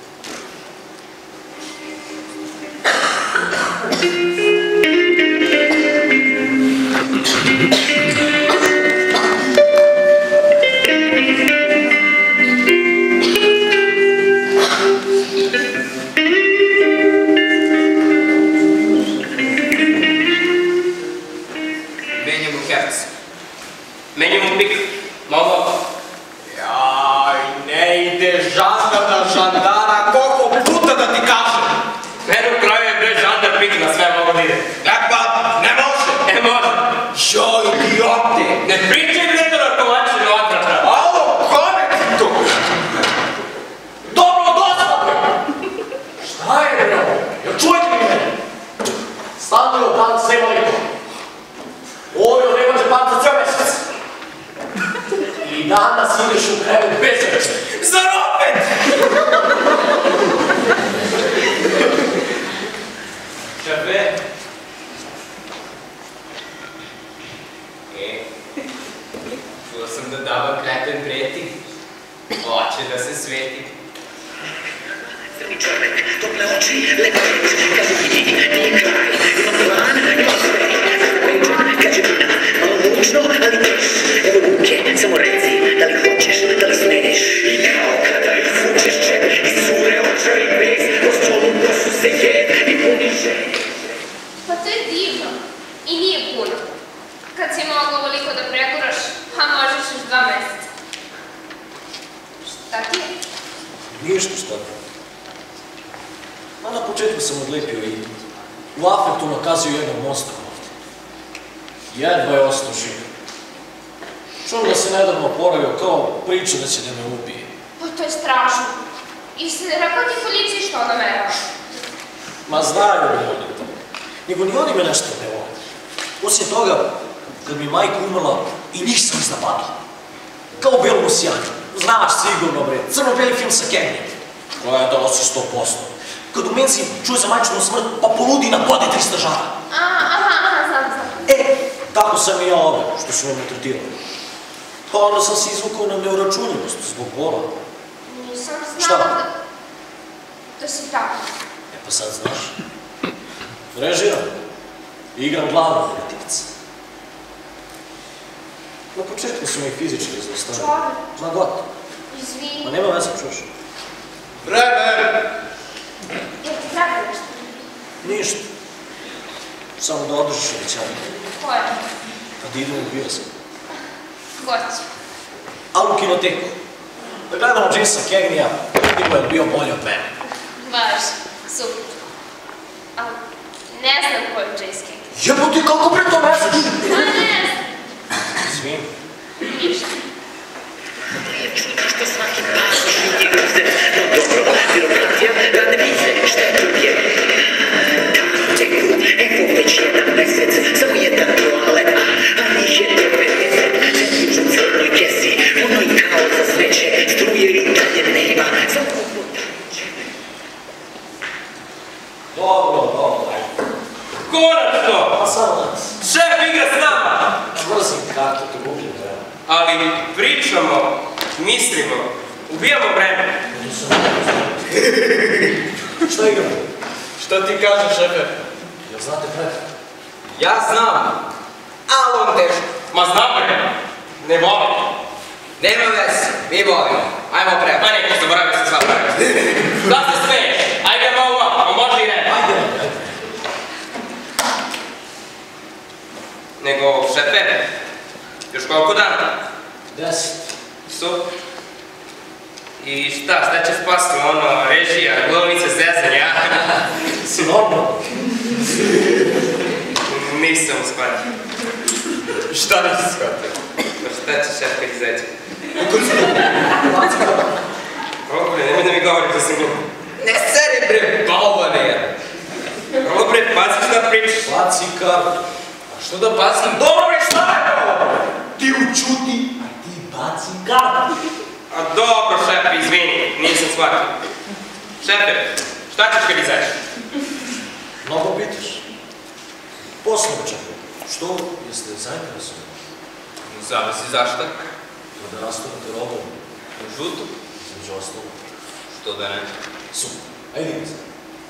Menjamo herc. Menjamo pik. Malo. Jaj, ne ide žandar na žandara, koliko puta da ti kažem? Meni u kraju je bre žandar pik na sve mogo da ide. Pa, ne može. E može. Joj, idiote, Ne pričaj bre to narkomančinu odvrata. Alo, kome ti to? Dobro, dosta bre! Šta je bre ovo? Jel čujete mi mene? Stanuje od danas nema liko. Ovo je nema džepanca ceo mesec. I danas ideš u krevet bez reče. Zar opet? Šefe? Čuo sam da Dava kreten preti. Hoće da se sveti. Crni čovek, tople oči, lepa reč, kaže vidi, nije kraj, ima plan, ima sve, zaređen, kaže vina, malo mučno, ali teš, evo ruke, samo reci, da li hoćeš, da li smeješ, i kao kada ih fučeš čep, i cure oča i bez, kroz čolu nosu se jed i puniše. Pa to je divno. I nije puno. Kad si mogla ovoliko da preguraš, a možeš još 2 meseca. Šta ti je? Ništa šta ti. Ma na početku sam odlepio i u afektu nakazio jednog monstra ovdje. Jedva je ostao živ. Čuo da se nedavno oporavio kao priča da će da me ubije. Pa to je strašno. I se rekao ti policiji što namerava? Ma znaju mi oni to. Nego ni oni me nešto ne vole. Osim toga, kad mi majka umrla, i njih sam iznapadao. Kao u Belom sjanju. Znaš sigurno, bre, crno-beli film sa Kenjem. Koja je donosi 100%. Kad u menzi čuje za majčinu smrt, pa poludi na bode 300 žara. Aha, znam. Tako sam i ja ove, što su me maltretirali. Pa onda sam se izvukao na neuračunljivost zbog bola. Nisam znala da si tako. Pa sad znaš. Režiram. I igram glavnog negativca. Na početku su me i fizički izlostavili. Čovek. Ma gotovo. Izvini. Ma nema veze, čuš. Vreme! Jel ti treba nešto? Ništa. Samo da održiš obećanje. Koje? Pa da idemo u bioskop. Goći. Ali u kinoteku. Da gledamo Jamesa Cagnija, vidimo je bio bolji od mene. Baš, super. Ali ne znam ko je Jace King. Jebote, kako bre to ne znaš? Ma ne znam. Svim. Ništa. Nije čudo što svaki pasoš je uzet, no dobro, birokratija ga ne vize, šta je tu je? Tako teku, evo već 1 mesec, samo jedan toalet, a njih je 90, sandvič u crnoj kesi, ono i kao za smeće, struje i dalje nema, samo potače. Dobro, ajde. Konačno! Pa samo danas. Šef igra s nama! Mrzim kartu, to gubljem vremena. Ali pričamo, mislimo, ubijamo vreme. Šta igramo? Šta ti kažeš, šefe? Jel znate pred? Ja znam, ali on teško. Ma znam bre, ne volim. Nema veze, mi volimo. Ajmo pre. Ma neko se boravi se sva pre. Da se smeješ, ajde malo ovako, može i ne. Ajde. Nego, šefe, još koliko dana? 10. Super. I šta će spasiti ono, režija, glovnice, zezanja? Si normalno? Nisam shvatio. Šta nisi shvatio? Pa šta će šef kad izađe? Ovo bre, nemoj da mi govori da sam glup. Ne seri bre, balvane je. Ovo bre, pazi šta pričaš. Baci kartu. A što da bacim? Dobro bre, šta je ovo? Ti učuti, a ti baci kartu. A dobro, šefe, izvini, nisam shvatio. Šefe, šta ćeš kad izađeš? Mnogo pitaš. Posle očekujem. Što jeste zainteresovani? Zavisi zašta? Da rastavate robu Žuto? između ostalo. Što da ne? Super. Ajde idemo se.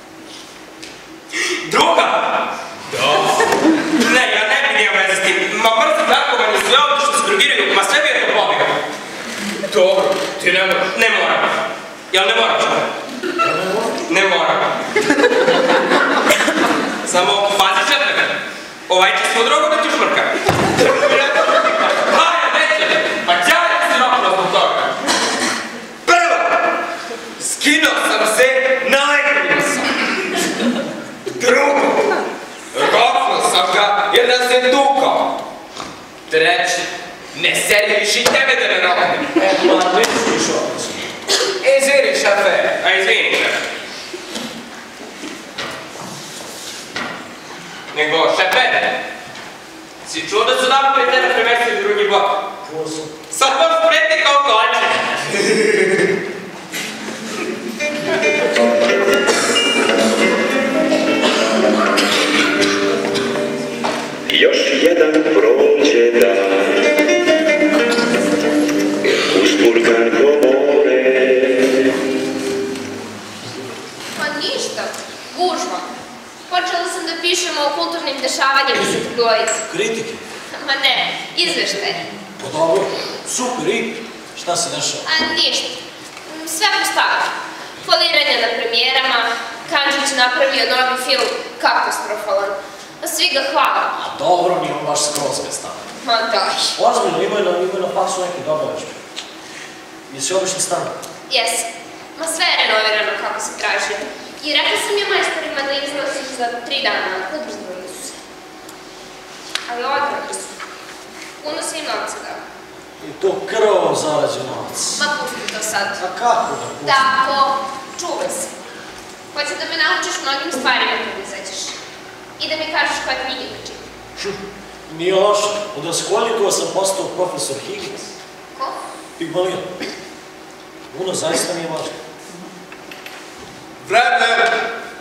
Druga! Da. Ne, ja ne bih imao veze s tim. Ma mrzim narkomani, sve ovdje što se drugiraju, ma sve bi je to pobjega. Dobro, ti ne moraš. Ne moram. Jel ne moram čovjek? Ne moram. Samo pazi šefe. Ovaj će smo drogu da ti šmrka. Haja, neće. Pa ćaja si napravo zbog toga. Prvo, skinuo sam se, nalegrio sam. Drugo, roknuo sam ga jer nas je tukao. Treće, Ne seri više i tebe da ne napadnem. Ma, neću više otići. Izvini, šefe. A izvini, šefe. Nego, šefe, si čuo da su nam pre tebe premestili u drugi blok? Čuo sam. Sad baš prete kao konče. Još jedan prođe dan, uzburkan govore. Pa ništa, gužva. Počela sam da pišem o kulturnim dešavanjima sa Trgovice. Kritike? Ma ne, izveštaj. Pa dobro, super, i šta se dešava? A ništa, sve postavljeno. Foliranje na premijerama, Kandžić napravio novi film, katastrofalan. Svi ga hvale. A dobro, nije on baš skroz ga stavio. Ma daj. Ozbiljno, imaju na faksu neke dobre večbe. Jesi obični stan? Jesam. Ma sve je renovirano kako se tražio. I rekla sam je majstorima da izlazim za 3 dana, ubrzdali su se. Ali odradili su. Puno se im novca dao. I to krvom zarađe novac. Ma pusti to sad. A kako da pusti? Tako, čuvaj se. Hoću da me naučiš mnogim stvarima kad izađeš. I da mi kažeš koje knjige da čitam. Nije loše. Od Raskolnikova sam postao profesor Higgins. Ko? Pigmalion. Uno zaista nije važno. Vreme!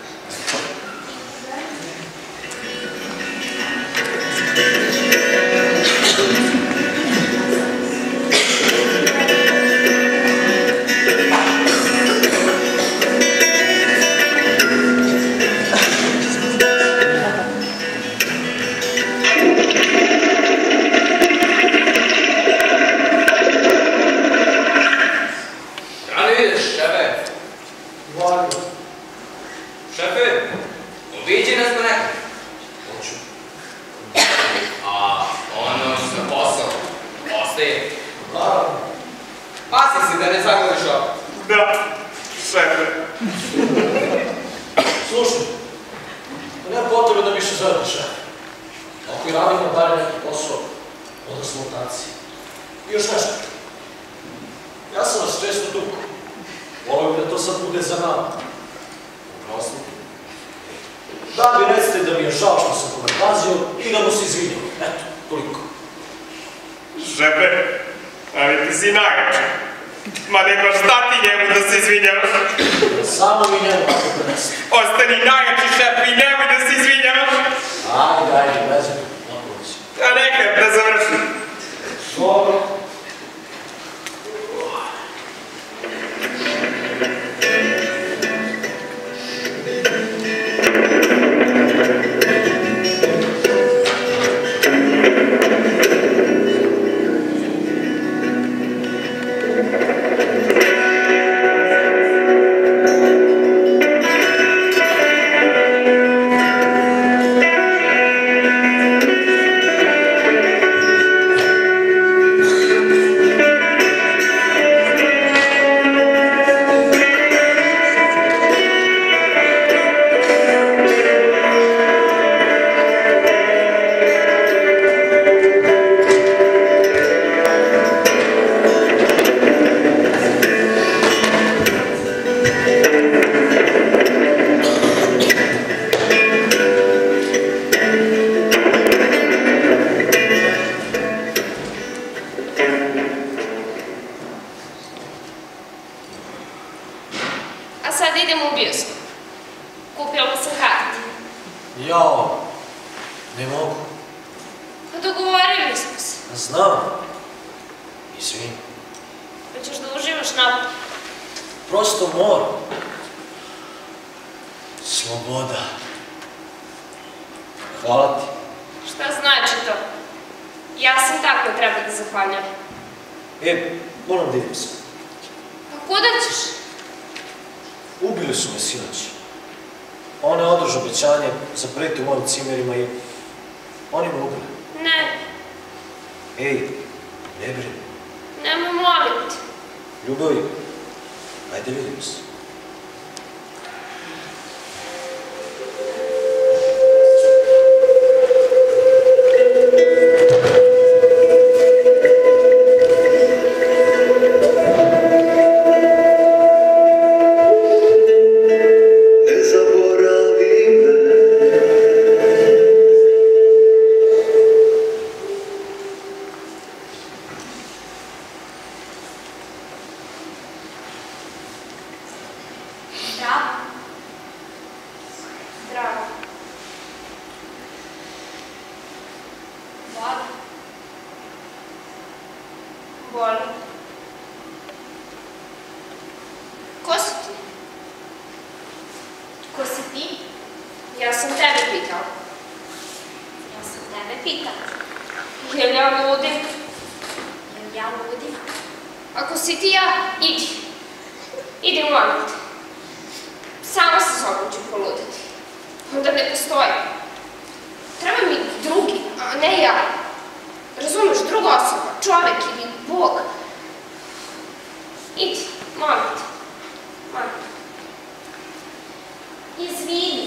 Slušaj, nema potrebe da više zoveš. Ako i radimo dalje neki posao, onda smo u taci. I još nešto. Ja sam vas često tukao. Volio bi da to sad bude za nama. Oprostite. Da bi recite da mi je žao što sam komentazio i da mu se izvinio. Eto, toliko. Žepe, ali ti si najjači. Ma nego šta ti njemu da se izvinjavaš? Samo mi njemu tako prenesite. Ostani najjači šef i nemoj da se izvinjavaš. Ajde, vezim. Napovići. A nekad da završim. Dobro. Jao, ne mogu. Pa dogovorili smo se. Znam. Izvini. Hoćeš da uživaš napad? Prosto moram. Sloboda. Hvala ti. Šta znači to? Ja sam tako treba da zahvaljam. Moram da idem se. Pa kuda ćeš? Ubili su me sinoć. One održe obećanje, zapreti u mojim cimerima i oni me ubili. Ne. Ne brini. Nemoj moliti. Ljubavi, ajde vidimo se. Boli. Ko si ti? Ko si ti? Ja sam tebe pitala. Ja sam tebe pitala. Jel ja ludim? Jel ja ludim? Ako si ti ja, idi. Idi, molim te. Sama sa sobom ću poluditi. Onda ne postoji. Treba mi drugi, a ne ja. Razumeš, druga osoba, čovek ili Bog. Idi, molim te. Molim te. Izvini.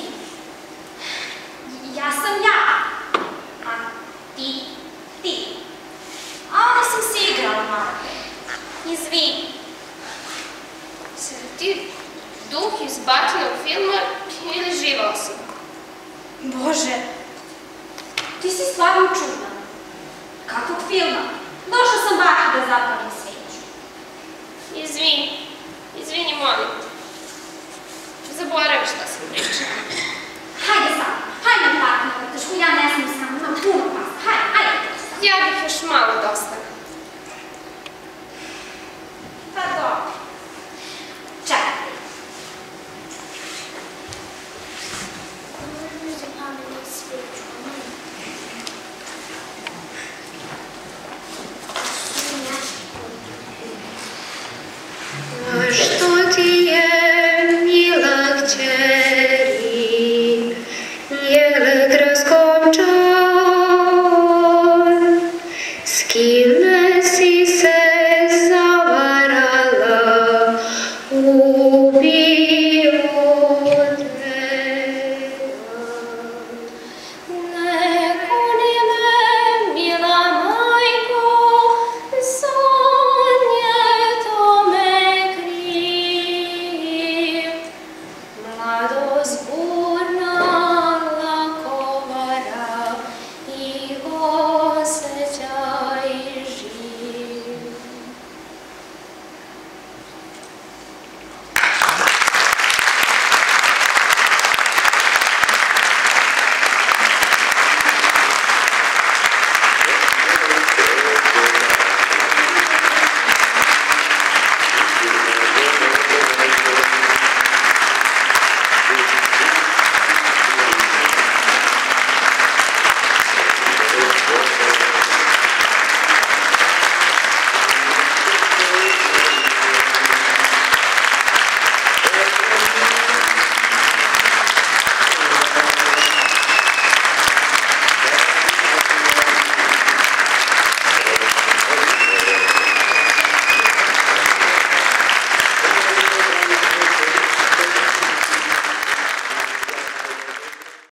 Ja sam ja. A ti, ti. A onda sam se igrala malo pre. Izvini. Si li ti duh iz batinog filma ili živa osoba? Bože, ti si stvarno čudna. Kakvog filma? Došla sam batina.